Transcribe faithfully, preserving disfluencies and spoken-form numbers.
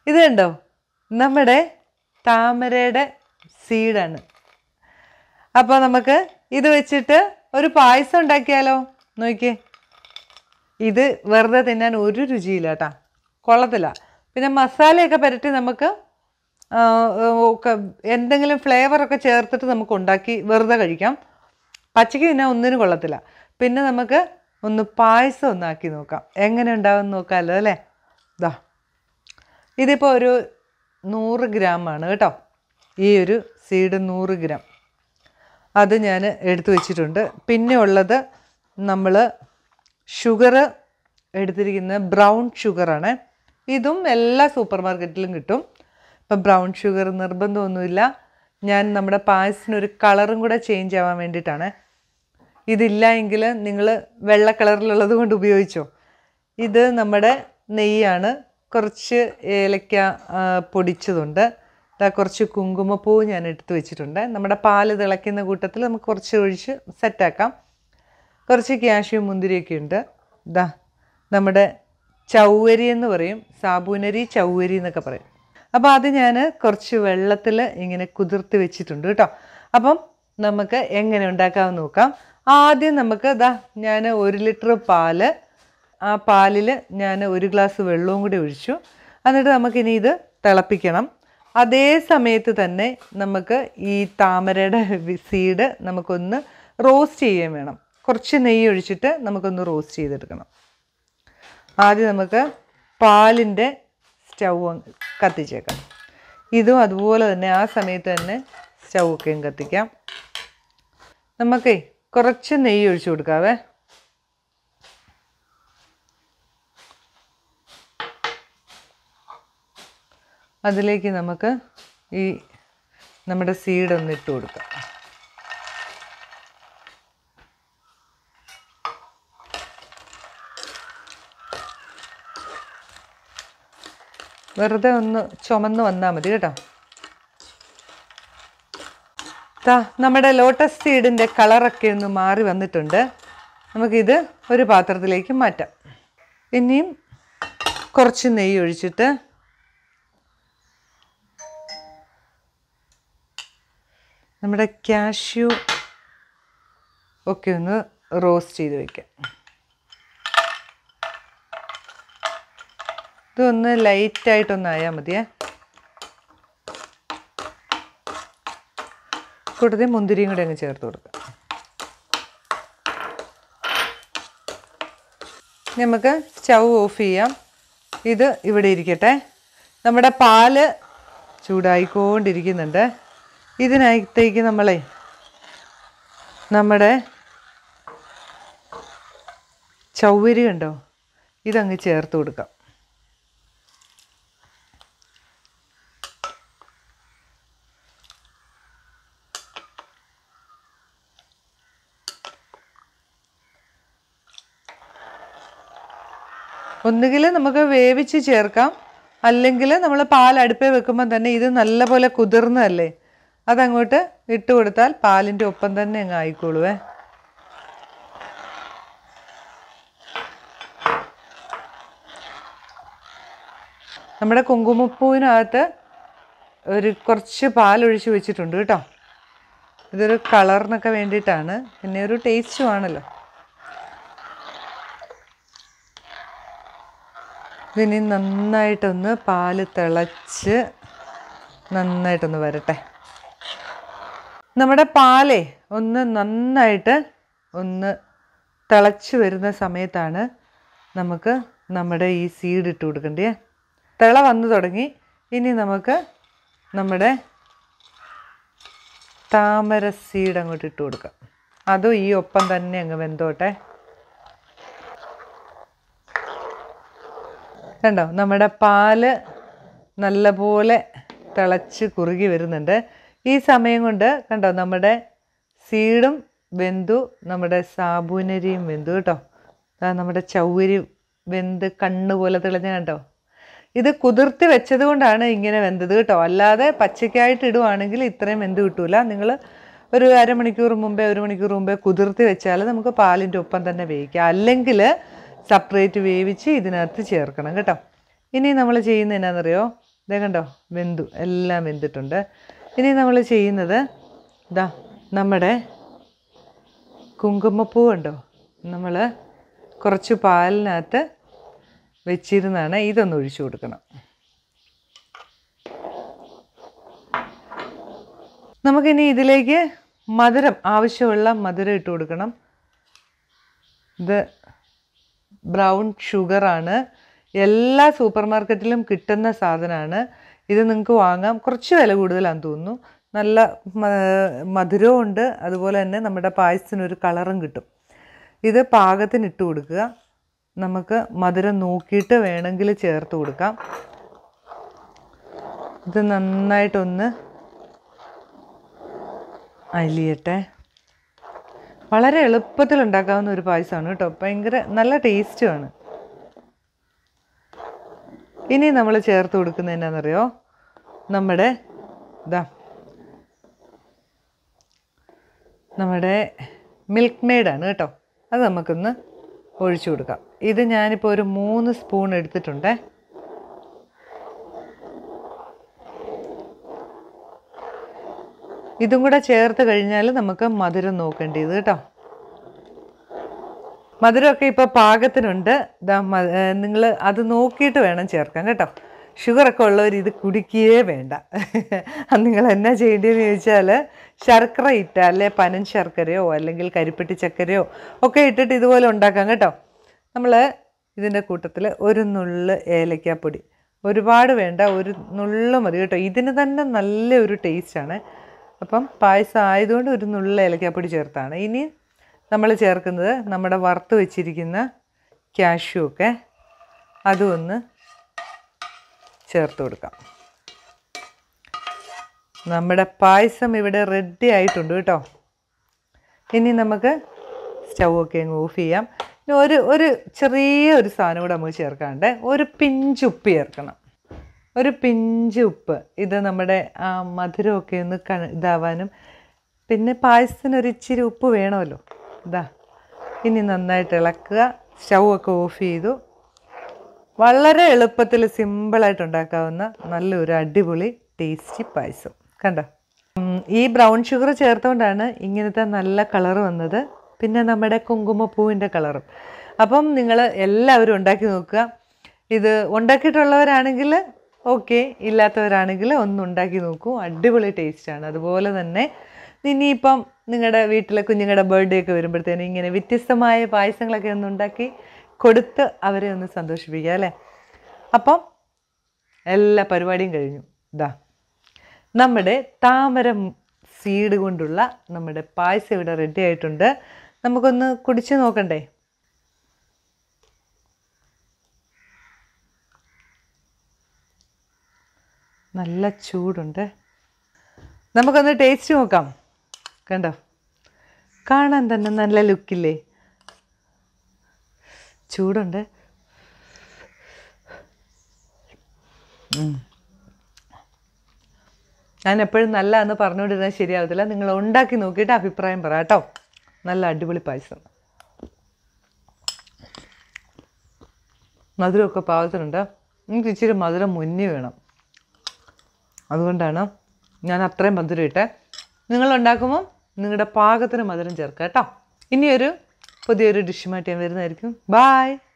ഇത് കണ്ടോ, നമ്മുടെ താമരയുടെ സീഡാണ്. അപ്പോൾ നമുക്ക് ഇത് വെച്ചിട്ട് ഒരു പായസം ഉണ്ടാക്കിയാലോ? നോക്കിയേ, ഇത് വെറുതെ തിന്നാൻ ഒരു രുചിയില്ല കേട്ടോ, കൊള്ളത്തില്ല. പിന്നെ മസാലയൊക്കെ പുരട്ടി നമുക്ക് എന്തെങ്കിലും ഫ്ലേവറൊക്കെ ചേർത്തിട്ട് നമുക്ക് ഉണ്ടാക്കി വെറുതെ കഴിക്കാം. പച്ചയ്ക്ക് തിന്നാൻ ഒന്നിനും കൊള്ളത്തില്ല. പിന്നെ നമുക്ക് ഒന്ന് പായസം ഒന്നാക്കി നോക്കാം, എങ്ങനെ ഉണ്ടാവും നോക്കാമല്ലോ അല്ലേ. ഇതാ, ഇതിപ്പോൾ ഒരു നൂറ് ഗ്രാമാണ് കേട്ടോ, ഈ ഒരു സീഡ് നൂറ് ഗ്രാം അത് ഞാൻ എടുത്തു വെച്ചിട്ടുണ്ട്. പിന്നെ ഉള്ളത് നമ്മൾ ഷുഗർ എടുത്തിരിക്കുന്നത് ബ്രൗൺ ഷുഗറാണ്. ഇതും എല്ലാ സൂപ്പർ മാർക്കറ്റിലും കിട്ടും. ഇപ്പം ബ്രൗൺ ഷുഗർ നിർബന്ധമൊന്നുമില്ല, ഞാൻ നമ്മുടെ പായസത്തിനൊരു കളറും കൂടെ ചേഞ്ച് ആവാൻ വേണ്ടിയിട്ടാണ്. ഇതില്ല എങ്കിൽ നിങ്ങൾ വെള്ള കളറിലുള്ളത് കൊണ്ട് ഉപയോഗിച്ചോ. ഇത് നമ്മുടെ നെയ്യാണ്, കുറച്ച് ഏലക്ക പൊടിച്ചതുണ്ട്, ഇതാ കുറച്ച് കുങ്കുമപ്പൂ ഞാൻ എടുത്ത് വെച്ചിട്ടുണ്ട്. നമ്മുടെ പാല് തിളയ്ക്കുന്ന കൂട്ടത്തിൽ നമുക്ക് കുറച്ച് ഒഴിച്ച് സെറ്റാക്കാം. കുറച്ച് ക്യാഷ്യൂ മുന്തിരിയൊക്കെ ഉണ്ട്. ഇതാ നമ്മുടെ ചൗവരി എന്ന് പറയും, സാബൂനരി ചൗവരി എന്നൊക്കെ പറയും. അപ്പോൾ അത് ഞാൻ കുറച്ച് വെള്ളത്തിൽ ഇങ്ങനെ കുതിർത്ത് വെച്ചിട്ടുണ്ട് കേട്ടോ. അപ്പം നമുക്ക് എങ്ങനെ ഉണ്ടാക്കാമെന്ന് നോക്കാം. ആദ്യം നമുക്ക് ഇതാ ഞാൻ ഒരു ലിറ്റർ പാല്, ആ പാലിൽ ഞാൻ ഒരു ഗ്ലാസ് വെള്ളവും കൂടി ഒഴിച്ചു. എന്നിട്ട് നമുക്കിനി ഇത് തിളപ്പിക്കണം. അതേ സമയത്ത് തന്നെ നമുക്ക് ഈ താമരയുടെ സീഡ് നമുക്കൊന്ന് റോസ്റ്റ് ചെയ്യാൻ വേണം. കുറച്ച് നെയ്യ് ഒഴിച്ചിട്ട് നമുക്കൊന്ന് റോസ്റ്റ് ചെയ്തെടുക്കണം. ആദ്യം നമുക്ക് പാലിൻ്റെ സ്റ്റൗ കത്തിച്ചേക്കാം. ഇതും അതുപോലെ തന്നെ ആ സമയത്ത് തന്നെ സ്റ്റൗ ഒക്കെയും കത്തിക്കാം. നമുക്കേ കുറച്ച് നെയ്യ് ഒഴിച്ചു കൊടുക്കാവേ. അതിലേക്ക് നമുക്ക് ഈ നമ്മുടെ സീഡ് ഒന്ന് ഇട്ട് കൊടുക്കാം. വെറുതെ ഒന്ന് ചുമന്ന് വന്നാൽ മതി കേട്ടോ. താ നമ്മുടെ ലോട്ടസ് സീഡിൻ്റെ കളറൊക്കെ ഒന്ന് മാറി വന്നിട്ടുണ്ട്. നമുക്കിത് ഒരു പാത്രത്തിലേക്ക് മാറ്റാം. ഇനിയും കുറച്ച് നെയ്യ് ഒഴിച്ചിട്ട് നമ്മുടെ കാഷ്യൂ ഒക്കെ ഒന്ന് റോസ്റ്റ് ചെയ്ത് വയ്ക്കാം. ഇതൊന്ന് ലൈറ്റായിട്ടൊന്നായാൽ മതിയേ. കൂട്ടത്തിൽ മുന്തിരിയും കൂടെ അങ്ങ് ചേർത്ത് കൊടുക്കാം. നമുക്ക് സ്റ്റൗ ഓഫ് ചെയ്യാം. ഇത് ഇവിടെ ഇരിക്കട്ടെ. നമ്മുടെ പാല് ചൂടായിക്കൊണ്ടിരിക്കുന്നുണ്ട്. ഇതിനകത്തേക്ക് നമ്മളെ നമ്മുടെ ചൗവരി കണ്ടോ, ഇതങ്ങ് ചേർത്ത് കൊടുക്കാം. ഒന്നുകിൽ നമുക്ക് വേവിച്ച് ചേർക്കാം, അല്ലെങ്കിൽ നമ്മൾ പാൽ അടുപ്പേ വെക്കുമ്പോൾ തന്നെ ഇത് നല്ലപോലെ കുതിർന്നതല്ലേ, അതങ്ങോട്ട് ഇട്ട് കൊടുത്താൽ പാലിൻ്റെ ഒപ്പം തന്നെ അങ്ങ് ആയിക്കോളുവേ. നമ്മുടെ കുങ്കുമപ്പൂവിനകത്ത് ഒരു കുറച്ച് പാലൊഴിച്ച് വെച്ചിട്ടുണ്ട് കേട്ടോ. ഇതൊരു കളറിനൊക്കെ വേണ്ടിയിട്ടാണ്, പിന്നെ ഒരു ടേസ്റ്റും ആണല്ലോ. ഇതിനി നന്നായിട്ടൊന്ന് പാല് തിളച്ച് നന്നായിട്ടൊന്ന് വരട്ടെ. നമ്മുടെ പാലേ ഒന്ന് നന്നായിട്ട് ഒന്ന് തിളച്ച് വരുന്ന സമയത്താണ് നമുക്ക് നമ്മുടെ ഈ സീഡ് ഇട്ട് കൊടുക്കേണ്ടേ. തിള വന്നു തുടങ്ങി. ഇനി നമുക്ക് നമ്മുടെ താമര സീഡ് അങ്ങോട്ട് ഇട്ട് കൊടുക്കാം. അതും ഈ ഒപ്പം തന്നെ അങ്ങ് വെന്തോട്ടെ. കണ്ടോ, നമ്മുടെ പാല് നല്ലപോലെ തിളച്ച് കുറുകി വരുന്നുണ്ട്. ഈ സമയം കൊണ്ട് കണ്ടോ നമ്മുടെ സീഡും വെന്തു, നമ്മുടെ സാബൂനരിയും വെന്തു കേട്ടോ. നമ്മുടെ ചൗവരി വെന്ത് കണ്ണുപോലെ തെളിഞ്ഞ കണ്ടോ. ഇത് കുതിർത്തി വെച്ചത് കൊണ്ടാണ് ഇങ്ങനെ വെന്തത് കേട്ടോ. അല്ലാതെ പച്ചയ്ക്കായിട്ട് ഇടുവാണെങ്കിൽ ഇത്രയും വെന്ത് കിട്ടൂല. നിങ്ങൾ ഒരു അരമണിക്കൂർ മുമ്പേ ഒരു മണിക്കൂർ മുമ്പേ കുതിർത്തി വെച്ചാൽ നമുക്ക് പാലിൻ്റെ ഒപ്പം തന്നെ വേവിക്കാം. അല്ലെങ്കിൽ സെപ്പറേറ്റ് വേവിച്ച് ഇതിനകത്ത് ചേർക്കണം കേട്ടോ. ഇനി നമ്മൾ ചെയ്യുന്നത് എന്നാണെന്നറിയോ, ഇതേ കണ്ടോ, വെന്തു, എല്ലാം വെന്തിട്ടുണ്ട്. ഇനി നമ്മൾ ചെയ്യുന്നത് ഇതാ നമ്മുടെ കുങ്കുമപ്പൂ ഉണ്ടോ, നമ്മൾ കുറച്ച് പാലിനകത്ത് വെച്ചിരുന്നാണ്, ഇതൊന്ന് ഒഴിച്ചു കൊടുക്കണം. നമുക്കിനി ഇതിലേക്ക് മധുരം, ആവശ്യമുള്ള മധുരം ഇട്ട് കൊടുക്കണം. ഇത് ബ്രൗൺ ഷുഗറാണ്, എല്ലാ സൂപ്പർ മാർക്കറ്റിലും കിട്ടുന്ന സാധനമാണ്. ഇത് നിങ്ങൾക്ക് വാങ്ങാം, കുറച്ച് വില കൂടുതലാണെന്ന് തോന്നുന്നു. നല്ല മധുരവും ഉണ്ട്, അതുപോലെ തന്നെ നമ്മുടെ പായസത്തിനൊരു കളറും കിട്ടും. ഇത് പാകത്തിന് ഇട്ട് കൊടുക്കുക. നമുക്ക് മധുരം നോക്കിയിട്ട് വേണമെങ്കിൽ ചേർത്ത് കൊടുക്കാം. ഇത് നന്നായിട്ടൊന്ന് അലിയട്ടെ. വളരെ എളുപ്പത്തിൽ ഉണ്ടാക്കാവുന്ന ഒരു പായസമാണ് കേട്ടോ, ഭയങ്കര നല്ല ടേസ്റ്റുമാണ്. ഇനി നമ്മൾ ചേർത്ത് കൊടുക്കുന്നത് എന്നാണെന്നറിയോ, നമ്മുടെ ഇതാ നമ്മുടെ മിൽക്ക് മെയ്ഡാണ് കേട്ടോ. അത് നമുക്കൊന്ന് ഒഴിച്ചു കൊടുക്കാം. ഇത് ഞാനിപ്പോൾ ഒരു മൂന്ന് സ്പൂൺ എടുത്തിട്ടുണ്ടേ. ഇതും കൂടെ ചേർത്ത് കഴിഞ്ഞാൽ നമുക്ക് മധുരം നോക്കേണ്ടത് കേട്ടോ. മധുരമൊക്കെ ഇപ്പോൾ പാകത്തിനുണ്ട്. ഇതാ നിങ്ങൾ അത് നോക്കിയിട്ട് വേണം ചേർക്കാൻ കേട്ടോ. ഷുഗറൊക്കെ ഉള്ളവർ ഇത് കുടിക്കുകയേ വേണ്ട. നിങ്ങൾ എന്നാ ചെയ്യേണ്ടതെന്ന് ചോദിച്ചാൽ, ശർക്കര ഇട്ട അല്ലെ പനൻ ശർക്കരയോ അല്ലെങ്കിൽ കരിപ്പെട്ടി ചക്കരയോ ഒക്കെ ഇട്ടിട്ട് ഇതുപോലെ ഉണ്ടാക്കാം കേട്ടോ. നമ്മൾ ഇതിൻ്റെ കൂട്ടത്തിൽ ഒരു നുള്ള് ഏലക്കാപ്പൊടി, ഒരുപാട് വേണ്ട, ഒരു നുള്ള് മതി കേട്ടോ. ഇതിന് തന്നെ നല്ലൊരു ടേസ്റ്റാണ്. അപ്പം പായസം ആയതുകൊണ്ട് ഒരു നുള്ള് ഏലക്കാപ്പൊടി ചേർത്താണ്. ഇനി നമ്മൾ ചേർക്കുന്നത് നമ്മുടെ വറുത്ത് വെച്ചിരിക്കുന്ന കാഷ്യൂ ഒക്കെ, അതും ഒന്ന് ചേർത്ത് കൊടുക്കാം. നമ്മുടെ പായസം ഇവിടെ റെഡി ആയിട്ടുണ്ട് കേട്ടോ. ഇനി നമുക്ക് സ്റ്റൗ ഒക്കെ അങ്ങ് ഓഫ് ചെയ്യാം. ഇനി ഒരു ഒരു ചെറിയ ഒരു സാധനം കൂടെ നമുക്ക് ചേർക്കാണ്ട്, ഒരു പിഞ്ച് ഉപ്പ് ചേർക്കണം. ഒരു പിഞ്ച് ഉപ്പ്. ഇത് നമ്മുടെ ആ മധുരമൊക്കെ ഒന്ന് ക ഇതാവാനും, പിന്നെ പായസത്തിന് ഒരു ഇച്ചിരി ഉപ്പ് വേണമല്ലോ. ഇതാ, ഇനി നന്നായിട്ട് ഇളക്കുക. സ്റ്റൗ ഒക്കെ ഓഫ് ചെയ്തു. വളരെ എളുപ്പത്തിൽ സിമ്പിളായിട്ട് ഉണ്ടാക്കാവുന്ന നല്ലൊരു അടിപൊളി ടേസ്റ്റി പായസം കണ്ടോ. ഈ ബ്രൗൺ ഷുഗർ ചേർത്തുകൊണ്ടാണ് ഇങ്ങനത്തെ നല്ല കളർ വന്നത്, പിന്നെ നമ്മുടെ കുങ്കുമപ്പൂവിൻ്റെ കളറും. അപ്പം നിങ്ങൾ എല്ലാവരും ഉണ്ടാക്കി നോക്കുക. ഇത് ഉണ്ടാക്കിയിട്ടുള്ളവരാണെങ്കിൽ ഓക്കെ, ഇല്ലാത്തവരാണെങ്കിൽ ഒന്ന് ഉണ്ടാക്കി നോക്കൂ. അടിപൊളി ടേസ്റ്റാണ്. അതുപോലെ തന്നെ ഇനിയിപ്പം നിങ്ങളുടെ വീട്ടിലെ കുഞ്ഞുങ്ങളുടെ ബർത്ത്ഡേ ഒക്കെ വരുമ്പോഴത്തേനും ഇങ്ങനെ വ്യത്യസ്തമായ പായസങ്ങളൊക്കെ ഒന്ന് ഉണ്ടാക്കി കൊടുത്ത് അവരെ ഒന്ന് സന്തോഷിപ്പിക്കുക അല്ലേ. അപ്പം എല്ലാ പരിപാടിയും കഴിഞ്ഞു. ഇതാ നമ്മുടെ താമര സീഡ് കൊണ്ടുള്ള നമ്മുടെ പായസം ഇവിടെ റെഡി ആയിട്ടുണ്ട്. നമുക്കൊന്ന് കുടിച്ച് നോക്കണ്ടേ? നല്ല ചൂടുണ്ട്. നമുക്കൊന്ന് ടേസ്റ്റ് നോക്കാം. കണ്ടോ, കാണാൻ തന്നെ നല്ല ലുക്കില്ലേ? ചൂടുണ്ട്. ഞാൻ എപ്പോഴും നല്ല എന്ന് പറഞ്ഞുകൊണ്ടിരുന്നാൽ ശരിയാവത്തില്ല. നിങ്ങൾ ഉണ്ടാക്കി നോക്കിയിട്ട് അഭിപ്രായം പറ കേട്ടോ. നല്ല അടിപൊളി പായസം. മധുരമൊക്കെ പാകത്തിനുണ്ട്. എനിക്ക് ഇച്ചിരി മധുരം മുന്നി വേണം, അതുകൊണ്ടാണ് ഞാൻ അത്രയും മധുരം ഇട്ടേ. നിങ്ങൾ ഉണ്ടാക്കുമ്പോൾ നിങ്ങളുടെ പാകത്തിന് മധുരം ചേർക്കുക കേട്ടോ. ഇനിയൊരു പുതിയൊരു ഡിഷുമായിട്ട് ഞാൻ വരുന്നതായിരിക്കും. ബായ്.